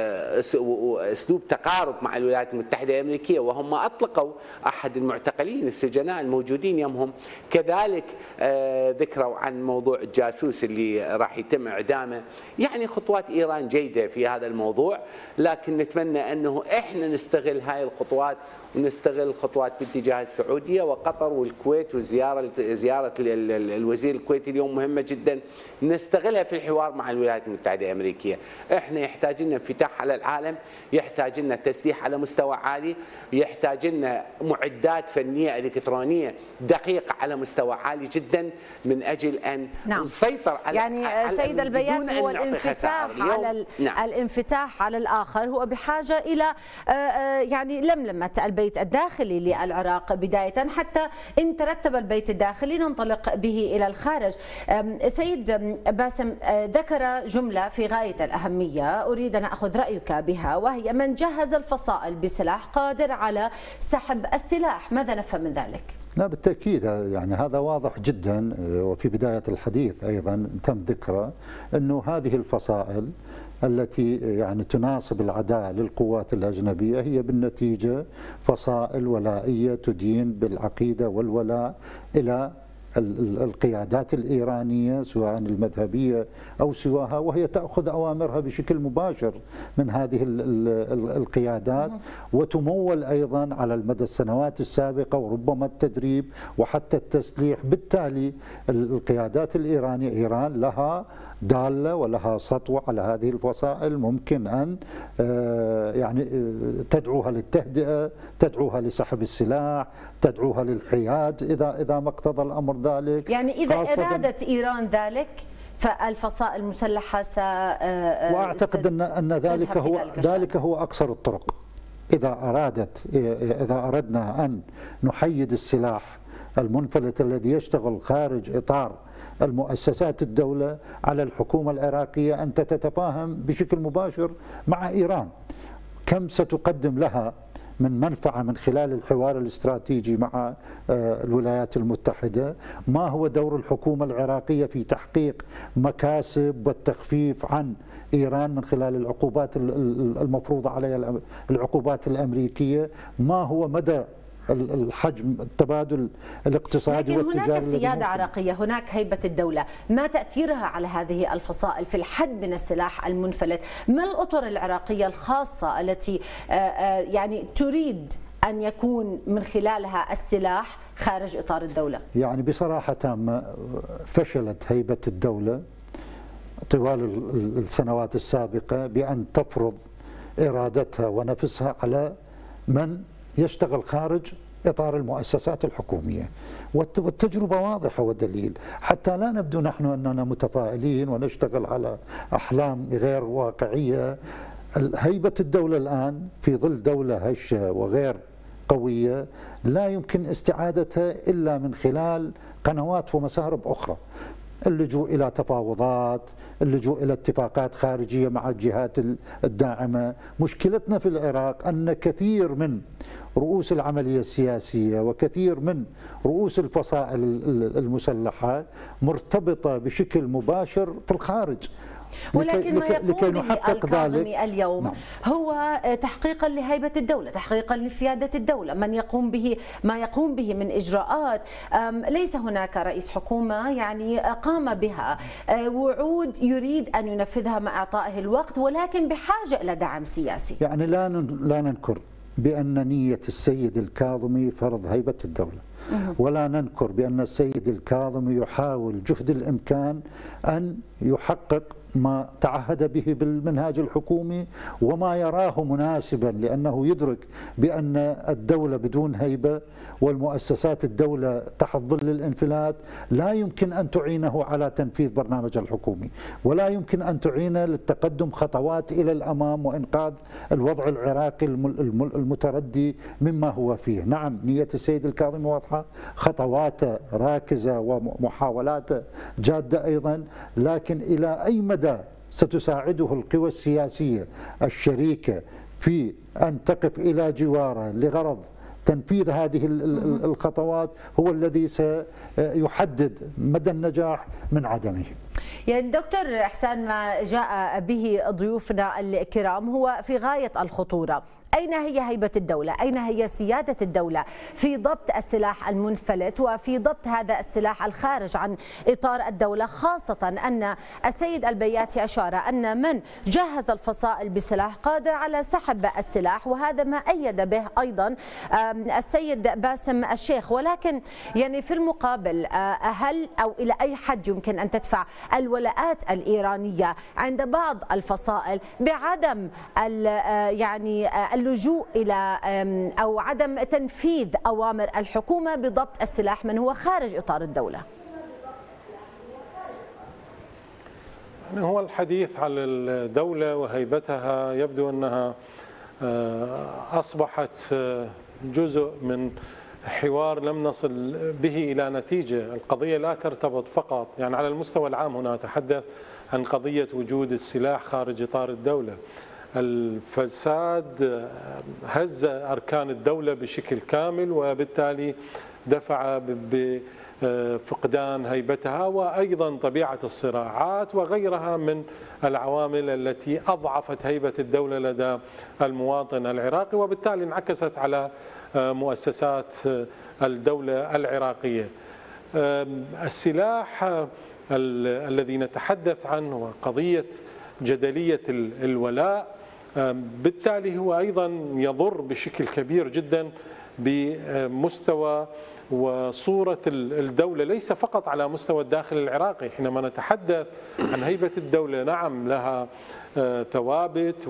أسلوب تقارب مع الولايات المتحدة الأمريكية، وهم أطلقوا أحد المعتقلين السجناء الموجودين يمهم. كذلك ذكروا عن موضوع الجاسوس اللي راح يتم إعدامه. يعني خطوات إيران جيدة في هذا الموضوع، لكن نتمنى أنه إحنا نستغل هاي الخطوات ونستغل الخطوات باتجاه السعودية وقطر والكويت، وزيارة زيارة الوزير الكويتي اليوم مهمة جدا، نستغلها في الحوار مع الولايات المتحدة الأمريكية. احنا يحتاج لنا انفتاح على العالم، يحتاج لنا تسليح على مستوى عالي، يحتاج لنا معدات فنية إلكترونية دقيقة على مستوى عالي جدا من أجل أن نعم. نسيطر على يعني على سيد البيات هو الانفتاح على نعم. الانفتاح على الآخر هو بحاجة إلى يعني لملمة البيت الداخلي للعراق بداية، حتى إن ترتب البيت الداخلي ننطلق به إلى الخارج. سيد باسم ذكر جملة في غاية الأهمية أريد أن أخذ رأيك بها، وهي من جهز الفصائل بسلاح قادر على سحب السلاح. ماذا نفهم من ذلك؟ لا بالتأكيد يعني هذا واضح جدا، وفي بداية الحديث أيضا تم ذكره أنه هذه الفصائل التي يعني تناسب العداء للقوات الأجنبية هي بالنتيجة فصائل ولائية تدين بالعقيدة والولاء إلى القيادات الإيرانية سواء المذهبية أو سواها، وهي تأخذ أوامرها بشكل مباشر من هذه القيادات، وتمول أيضا على المدى السنوات السابقة وربما التدريب وحتى التسليح. بالتالي القيادات الإيرانية إيران لها دالة ولها سطوة على هذه الفصائل، ممكن أن يعني تدعوها للتهدئة، تدعوها لسحب السلاح، تدعوها للحياد إذا إذا ما اقتضى الأمر ذلك. يعني إذا أرادت إيران ذلك فالفصائل المسلحة س وأعتقد أن أن ذلك هو ذلك هو أقصر الطرق. إذا أرادت إذا أردنا أن نحيد السلاح المنفلت الذي يشتغل خارج إطار المؤسسات الدولة، على الحكومة العراقية أن تتفاهم بشكل مباشر مع إيران كم ستقدم لها من منفعة من خلال الحوار الاستراتيجي مع الولايات المتحدة، ما هو دور الحكومة العراقية في تحقيق مكاسب والتخفيف عن إيران من خلال العقوبات المفروضة عليها العقوبات الأمريكية، ما هو مدى الحجم التبادل الاقتصادي لكن والتجاري. هناك سيادة عراقية، هناك هيبة الدولة، ما تأثيرها على هذه الفصائل في الحد من السلاح المنفلت؟ ما الأطر العراقية الخاصة التي يعني تريد أن يكون من خلالها السلاح خارج إطار الدولة؟ يعني بصراحة تامة فشلت هيبة الدولة طوال السنوات السابقة بأن تفرض إرادتها ونفسها على من يشتغل خارج إطار المؤسسات الحكومية، والتجربة واضحة ودليل، حتى لا نبدو نحن أننا متفائلين ونشتغل على أحلام غير واقعية. هيبة الدولة الآن في ظل دولة هشة وغير قوية لا يمكن استعادتها إلا من خلال قنوات ومسارب أخرى، اللجوء إلى تفاوضات، اللجوء إلى اتفاقات خارجية مع الجهات الداعمة. مشكلتنا في العراق أن كثير من رؤوس العملية السياسية وكثير من رؤوس الفصائل المسلحة مرتبطة بشكل مباشر في الخارج. ولكن ما يقوم به الكاظمي اليوم نعم. هو تحقيقا لهيبة الدولة، تحقيقا لسيادة الدولة. من يقوم به ما يقوم به من إجراءات ليس هناك رئيس حكومة يعني قام بها، وعود يريد أن ينفذها مع إعطائه الوقت، ولكن بحاجة إلى دعم سياسي. يعني لا لا ننكر بأن نية السيد الكاظمي فرض هيبة الدولة، ولا ننكر بأن السيد الكاظمي يحاول جهد الإمكان أن يحقق ما تعهد به بالمنهاج الحكومي وما يراه مناسبا، لأنه يدرك بأن الدولة بدون هيبة والمؤسسات الدولة تحت ظل الانفلات لا يمكن أن تعينه على تنفيذ برنامج الحكومي، ولا يمكن أن تعينه للتقدم خطوات إلى الأمام وإنقاذ الوضع العراقي المتردي مما هو فيه. نعم، نية السيد الكاظمي واضحة، خطواته راكزة ومحاولاته جادة أيضا، لكن إلى أي مدى ستساعده القوى السياسية الشريكة في أن تقف إلى جواره لغرض تنفيذ هذه الخطوات هو الذي سيحدد مدى النجاح من عدمه. يعني دكتور إحسان، ما جاء به ضيوفنا الكرام هو في غاية الخطورة. أين هي هيبة الدولة؟ أين هي سيادة الدولة في ضبط السلاح المنفلت وفي ضبط هذا السلاح الخارج عن إطار الدولة، خاصة أن السيد البياتي أشار أن من جهز الفصائل بسلاح قادر على سحب السلاح، وهذا ما أيد به أيضا السيد باسم الشيخ. ولكن يعني في المقابل، هل أو إلى أي حد يمكن أن تدفع الولاءات الإيرانية عند بعض الفصائل بعدم يعني اللجوء إلى أو عدم تنفيذ أوامر الحكومة بضبط السلاح من هو خارج إطار الدولة؟ هو الحديث عن الدولة وهيبتها يبدو أنها أصبحت جزء من حوار لم نصل به إلى نتيجة. القضية لا ترتبط فقط يعني على المستوى العام، هنا نتحدث عن قضية وجود السلاح خارج إطار الدولة. الفساد هز أركان الدولة بشكل كامل، وبالتالي دفع بفقدان هيبتها، وأيضا طبيعة الصراعات وغيرها من العوامل التي أضعفت هيبة الدولة لدى المواطن العراقي، وبالتالي انعكست على مؤسسات الدولة العراقية. السلاح الذي نتحدث عنه وقضية جدلية الولاء بالتالي هو أيضا يضر بشكل كبير جدا بمستوى وصورة الدولة، ليس فقط على مستوى الداخل العراقي. حينما نتحدث عن هيبة الدولة، نعم لها ثوابت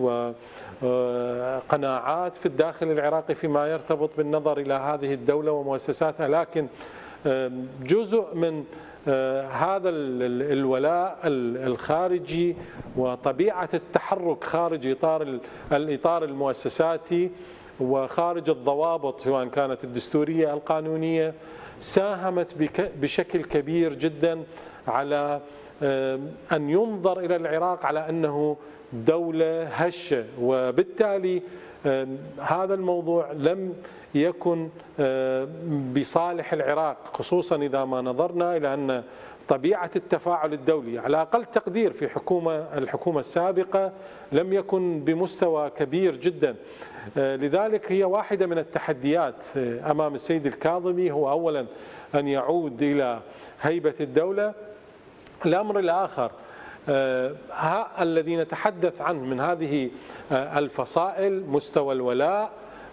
وقناعات في الداخل العراقي فيما يرتبط بالنظر إلى هذه الدولة ومؤسساتها، لكن جزء من هذا الولاء الخارجي وطبيعة التحرك خارج إطار الإطار المؤسساتي وخارج الضوابط سواء كانت الدستورية القانونية ساهمت بشكل كبير جدا على أن ينظر إلى العراق على أنه دولة هشة، وبالتالي هذا الموضوع لم يكن بصالح العراق، خصوصا إذا ما نظرنا إلى أن طبيعة التفاعل الدولي على أقل تقدير في حكومة الحكومة السابقة لم يكن بمستوى كبير جدا. لذلك هي واحدة من التحديات أمام السيد الكاظمي، هو أولا أن يعود إلى هيبة الدولة. الأمر الآخر ها الذي نتحدث عنه من هذه الفصائل، مستوى الولاء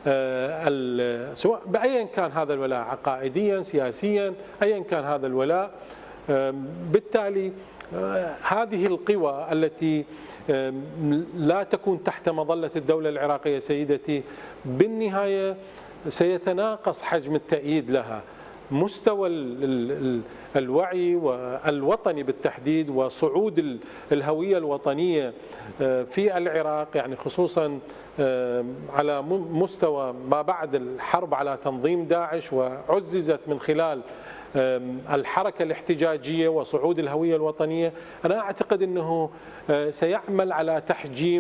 سواء بأيا كان هذا الولاء، عقائديا سياسيا أيا كان هذا الولاء، بالتالي هذه القوى التي لا تكون تحت مظلة الدولة العراقية سيدتي بالنهاية سيتناقص حجم التأييد لها. مستوى الوعي والوطني بالتحديد وصعود الهوية الوطنية في العراق، يعني خصوصا على مستوى ما بعد الحرب على تنظيم داعش، وعززت من خلال الحركة الاحتجاجية وصعود الهوية الوطنية، أنا أعتقد أنه سيعمل على تحجيم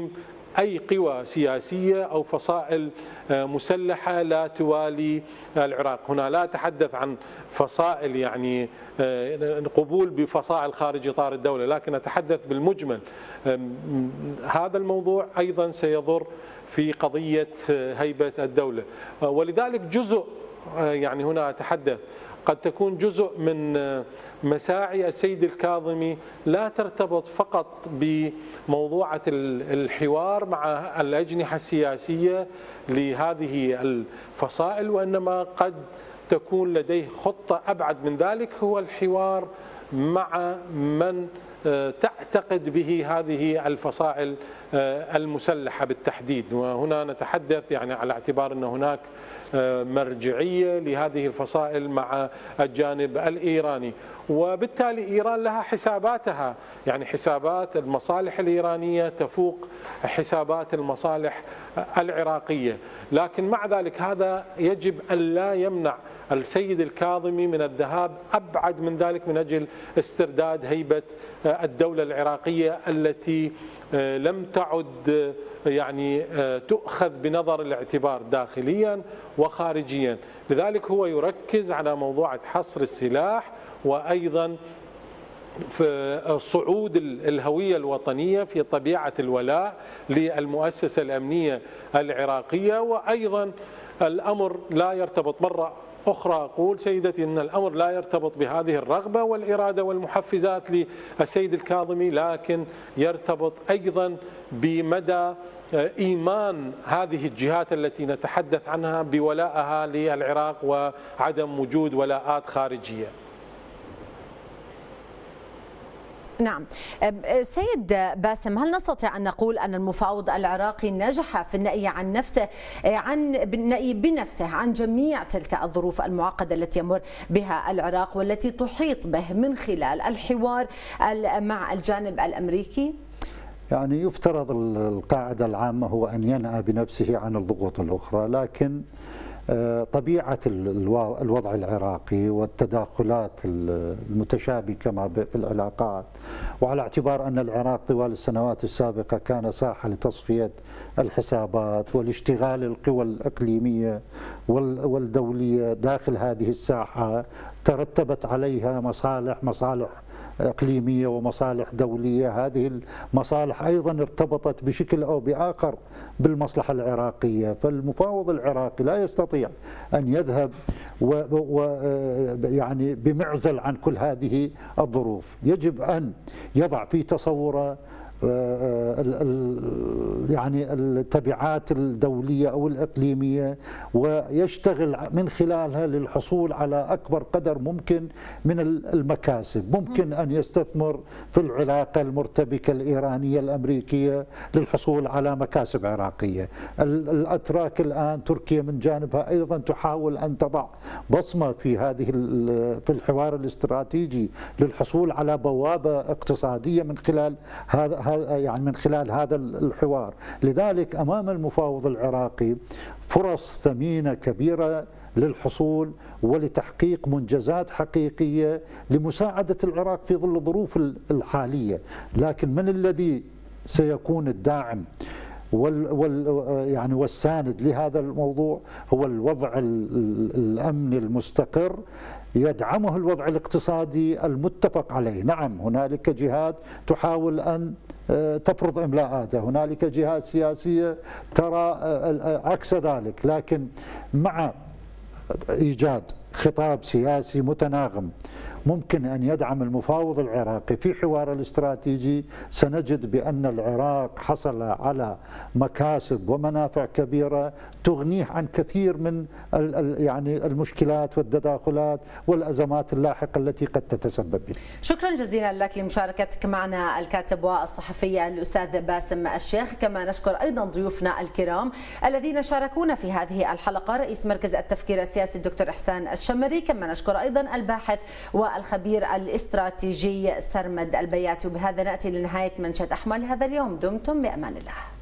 أي قوى سياسية أو فصائل مسلحة لا توالي العراق. هنا لا أتحدث عن فصائل يعني قبول بفصائل خارج إطار الدولة، لكن أتحدث بالمجمل. هذا الموضوع أيضا سيضر في قضية هيبة الدولة، ولذلك جزء يعني هنا أتحدث قد تكون جزء من مساعي السيد الكاظمي لا ترتبط فقط بموضوعة الحوار مع الأجنحة السياسية لهذه الفصائل، وإنما قد تكون لديه خطة أبعد من ذلك، هو الحوار مع من تعتقد به هذه الفصائل المسلحة بالتحديد. وهنا نتحدث يعني على اعتبار أن هناك مرجعية لهذه الفصائل مع الجانب الإيراني، وبالتالي إيران لها حساباتها، يعني حسابات المصالح الإيرانية تفوق حسابات المصالح العراقية. لكن مع ذلك هذا يجب أن لا يمنع السيد الكاظمي من الذهاب أبعد من ذلك من أجل استرداد هيبة الدولة العراقية التي لم تعد يعني تؤخذ بنظر الاعتبار داخليا وخارجيا. لذلك هو يركز على موضوع حصر السلاح، وأيضا في صعود الهوية الوطنية في طبيعة الولاء للمؤسسة الأمنية العراقية. وأيضا الأمر لا يرتبط، مرة أخرى أقول سيدتي أن الأمر لا يرتبط بهذه الرغبة والإرادة والمحفزات للسيد الكاظمي، لكن يرتبط أيضا بمدى إيمان هذه الجهات التي نتحدث عنها بولائها للعراق وعدم وجود ولاءات خارجية. نعم سيد باسم، هل نستطيع أن نقول أن المفاوض العراقي نجح في النأي عن نفسه عن النأي بنفسه عن جميع تلك الظروف المعقدة التي يمر بها العراق والتي تحيط به من خلال الحوار مع الجانب الأمريكي؟ يعني يفترض القاعدة العامة هو أن ينأى بنفسه عن الضغوط الأخرى، لكن طبيعة الوضع العراقي والتداخلات المتشابكة في العلاقات، وعلى اعتبار أن العراق طوال السنوات السابقة كان ساحة لتصفية الحسابات والاشتغال القوى الإقليمية والدولية داخل هذه الساحة، ترتبت عليها مصالح مصالح إقليمية ومصالح دولية. هذه المصالح أيضا ارتبطت بشكل أو بآخر بالمصلحة العراقية، فالمفاوض العراقي لا يستطيع أن يذهب و و يعني بمعزل عن كل هذه الظروف. يجب أن يضع في تصوره يعني التبعات الدولية أو الإقليمية، ويشتغل من خلالها للحصول على أكبر قدر ممكن من المكاسب. ممكن أن يستثمر في العلاقة المرتبكة الإيرانية الأمريكية للحصول على مكاسب عراقية. الأتراك الآن تركيا من جانبها أيضا تحاول أن تضع بصمة في هذه في الحوار الاستراتيجي للحصول على بوابة اقتصادية من خلال هذا يعني من خلال هذا الحوار. لذلك أمام المفاوض العراقي فرص ثمينة كبيرة للحصول ولتحقيق منجزات حقيقية لمساعدة العراق في ظل الظروف الحالية. لكن من الذي سيكون الداعم وال وال يعني والساند لهذا الموضوع؟ هو الوضع الأمني المستقر يدعمه الوضع الاقتصادي المتفق عليه. نعم هنالك جهات تحاول أن تفرض إملاءاتها، هنالك جهات سياسية ترى عكس ذلك، لكن مع إيجاد خطاب سياسي متناغم ممكن أن يدعم المفاوض العراقي في حوار الاستراتيجي، سنجد بأن العراق حصل على مكاسب ومنافع كبيرة تغنيه عن كثير من يعني المشكلات والتداخلات والأزمات اللاحقة التي قد تتسبب بها. شكرا جزيلا لك لمشاركتك معنا الكاتب والصحفي الأستاذ باسم الشيخ. كما نشكر أيضا ضيوفنا الكرام الذين شاركونا في هذه الحلقة، رئيس مركز التفكير السياسي الدكتور إحسان الشمري، كما نشكر أيضا الباحث والخبير الاستراتيجي سرمد البياتي. وبهذا نأتي لنهاية منشط أحمر هذا اليوم. دمتم بأمان الله.